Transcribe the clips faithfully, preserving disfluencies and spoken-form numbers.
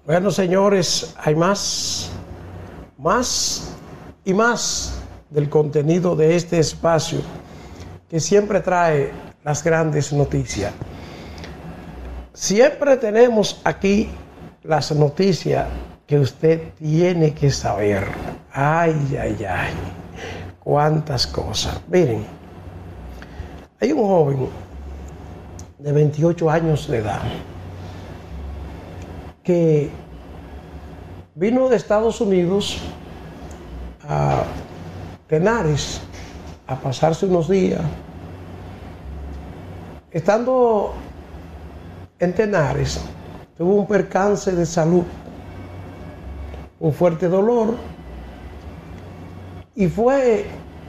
Bueno, señores, hay más, más y más del contenido de este espacio que siempre trae las grandes noticias. Siempre tenemos aquí las noticias que usted tiene que saber. Ay, ay, ay, cuántas cosas. Miren, hay un joven de veintiocho años de edad que vino de Estados Unidos a Tenares a pasarse unos días. Estando en Tenares, tuvo un percance de salud, un fuerte dolor, y fue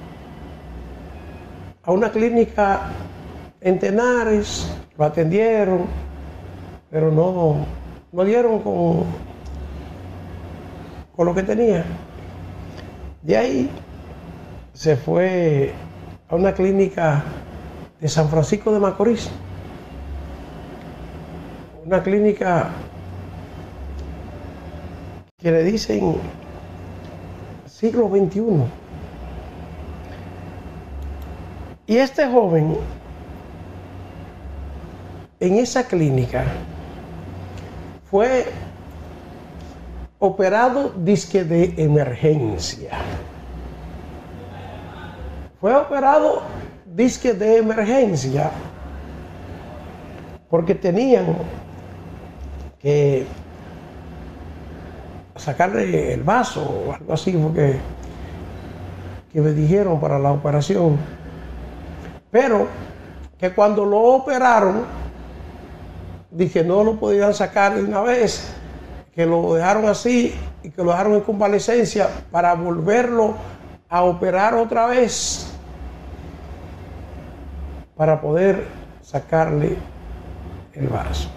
a una clínica en Tenares, lo atendieron, pero no, no dieron con, con lo que tenía. De ahí se fue a una clínica de San Francisco de Macorís, una clínica que le dicen siglo veintiuno. Y este joven, en esa clínica, fue operado disque de emergencia. Fue operado disque de emergencia porque tenían que sacarle el vaso o algo así, porque que me dijeron para la operación. Pero que cuando lo operaron, dije no lo podían sacar de una vez, que lo dejaron así y que lo dejaron en convalecencia para volverlo a operar otra vez para poder sacarle el vaso.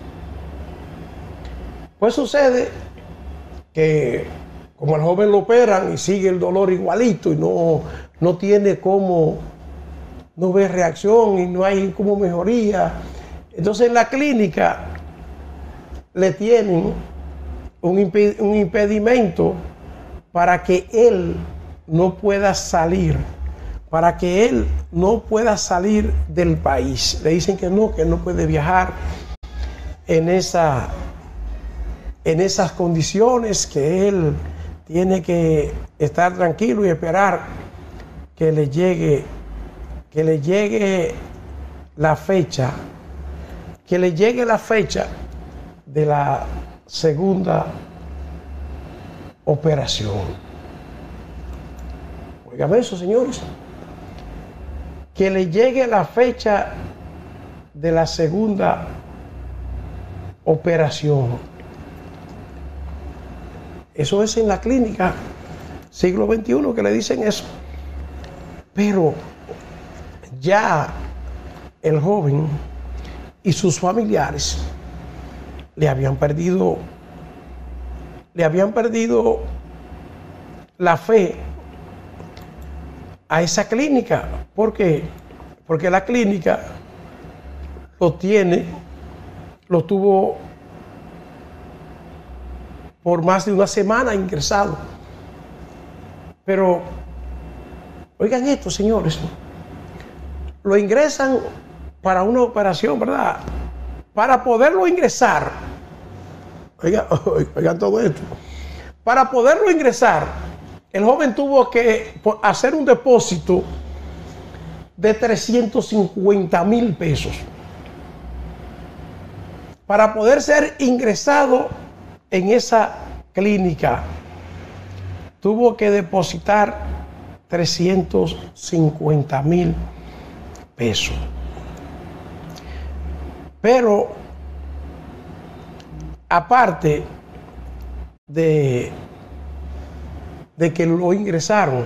Pues sucede que como el joven lo operan y sigue el dolor igualito y no, no tiene cómo, no ve reacción y no hay como mejoría, entonces en la clínica le tienen un, imp un impedimento para que él no pueda salir, para que él no pueda salir del país. Le dicen que no, que no puede viajar en, esa, en esas condiciones, que él tiene que estar tranquilo y esperar que le llegue, que le llegue la fecha, que le llegue la fecha de la segunda operación. Oigan eso, señores. Que le llegue la fecha de la segunda operación. Eso es en la clínica siglo veintiuno que le dicen eso. Pero ya el joven y sus familiares le habían perdido, le habían perdido la fe a esa clínica. ¿Por qué? Porque la clínica lo tiene, lo tuvo por más de una semana ingresado. Pero, oigan esto, señores, lo ingresan para una operación, ¿verdad? Para poderlo ingresar, oigan, oigan todo esto, para poderlo ingresar, el joven tuvo que hacer un depósito de trescientos cincuenta mil pesos para poder ser ingresado en esa clínica. Tuvo que depositar trescientos cincuenta mil pesos. Pero aparte de, de que lo ingresaron,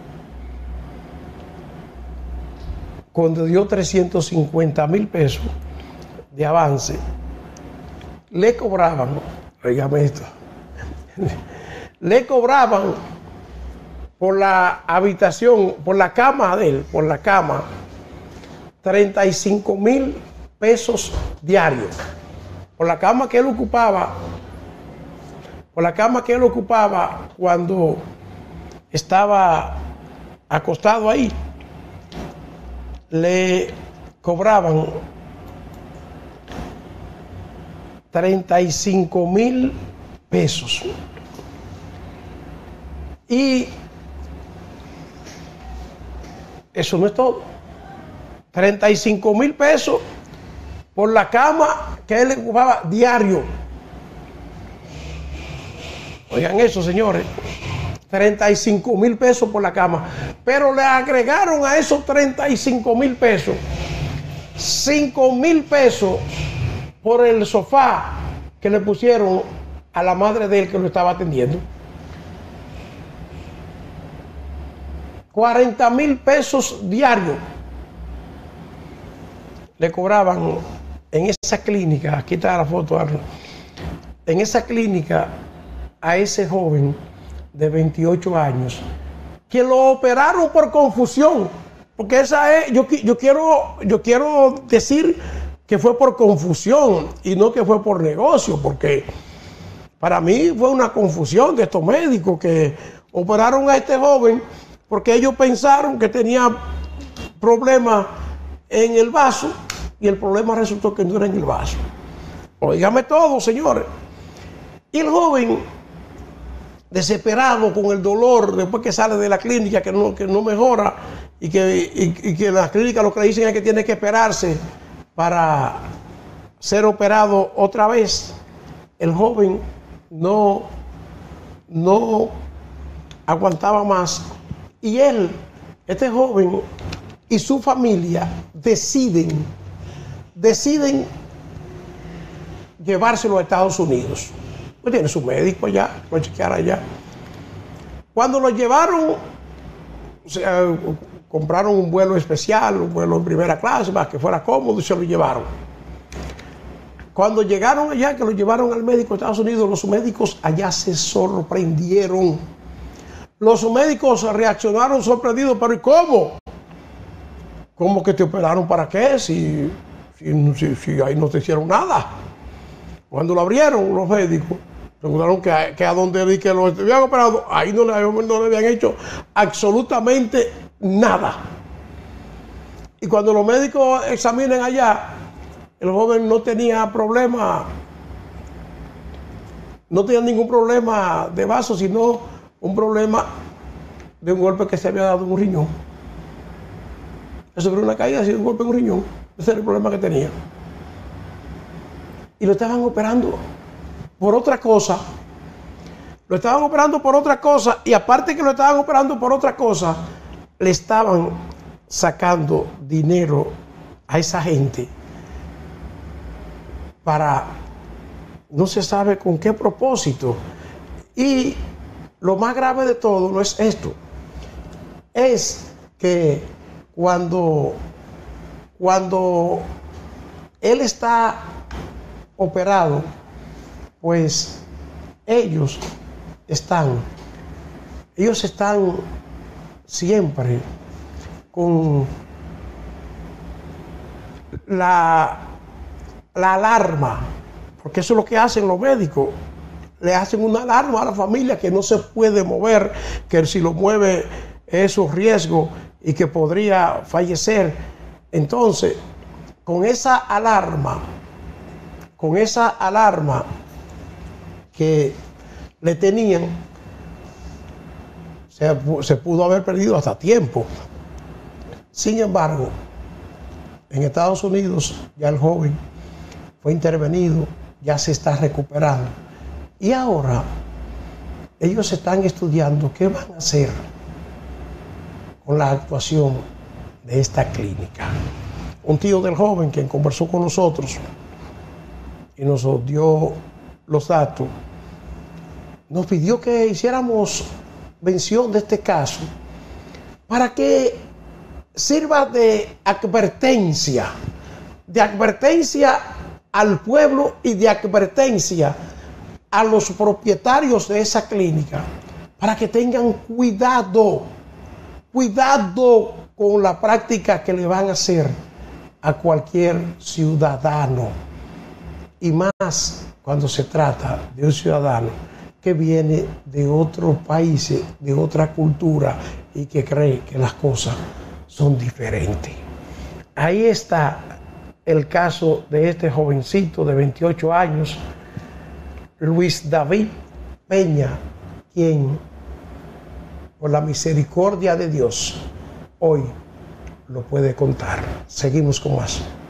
cuando dio trescientos cincuenta mil pesos de avance, le cobraban, oígame esto, le cobraban por la habitación, por la cama de él, por la cama, treinta y cinco mil pesos diarios. Por la cama que él ocupaba, por la cama que él ocupaba cuando estaba acostado ahí, le cobraban treinta y cinco mil pesos. Y eso no es todo. treinta y cinco mil pesos por la cama que él ocupaba diario. Oigan eso, señores. treinta y cinco mil pesos por la cama. Pero le agregaron a esos treinta y cinco mil pesos cinco mil pesos por el sofá que le pusieron a la madre de él que lo estaba atendiendo. cuarenta mil pesos diarios le cobraban en esa clínica. Aquí está la foto, Arnold. En esa clínica a ese joven de veintiocho años que lo operaron por confusión, porque esa es, yo, yo, quiero, yo quiero decir que fue por confusión y no que fue por negocio, porque para mí fue una confusión de estos médicos que operaron a este joven porque ellos pensaron que tenía problemas en el vaso y el problema resultó que no era en el vaso. Óigame todo, señores. Y el joven, desesperado con el dolor después que sale de la clínica, que no, que no mejora y que, y, y que en la clínica lo que le dicen es que tiene que esperarse para ser operado otra vez, el joven no, no aguantaba más. Y él, este joven y su familia deciden, deciden llevárselo a Estados Unidos. Pues tiene su médico allá, lo chequear allá. Cuando lo llevaron, o sea, compraron un vuelo especial, un vuelo en primera clase, para que fuera cómodo, y se lo llevaron. Cuando llegaron allá, que lo llevaron al médico de Estados Unidos, los médicos allá se sorprendieron. Los médicos reaccionaron sorprendidos, pero ¿y cómo? ¿Cómo que te operaron? ¿Para qué? Si, si, si, si ahí no te hicieron nada. Cuando lo abrieron los médicos, preguntaron que, que a donde que lo habían operado, ahí no le, no le habían hecho absolutamente nada. Y cuando los médicos examinan allá, el joven no tenía problema, no tenía ningún problema de vaso, sino un problema de un golpe que se había dado en un riñón. Eso fue una caída, así, un golpe en un riñón. Ese era el problema que tenía. Y lo estaban operando por otra cosa. Lo estaban operando por otra cosa. Y aparte que lo estaban operando por otra cosa, le estaban sacando dinero a esa gente para no se sabe con qué propósito. Y lo más grave de todo no es esto. Es que cuando, cuando él está operado, pues ellos están, ellos están siempre con la, la alarma, porque eso es lo que hacen los médicos. Le hacen una alarma a la familia que no se puede mover, que si lo mueve es un riesgo y que podría fallecer. Entonces, con esa alarma, con esa alarma que le tenían, se, se pudo haber perdido hasta tiempo. Sin embargo, en Estados Unidos ya el joven fue intervenido, ya se está recuperando. Y ahora ellos están estudiando qué van a hacer con la actuación de esta clínica. Un tío del joven quien conversó con nosotros y nos dio los datos, nos pidió que hiciéramos mención de este caso para que sirva de advertencia, de advertencia al pueblo y de advertencia a los propietarios de esa clínica, para que tengan cuidado, cuidado con la práctica que le van a hacer a cualquier ciudadano, y más cuando se trata de un ciudadano que viene de otros países, de otra cultura y que cree que las cosas son diferentes. Ahí está el caso de este jovencito de veintiocho años, Luis David Peña, quien por la misericordia de Dios hoy lo puede contar. Seguimos con más.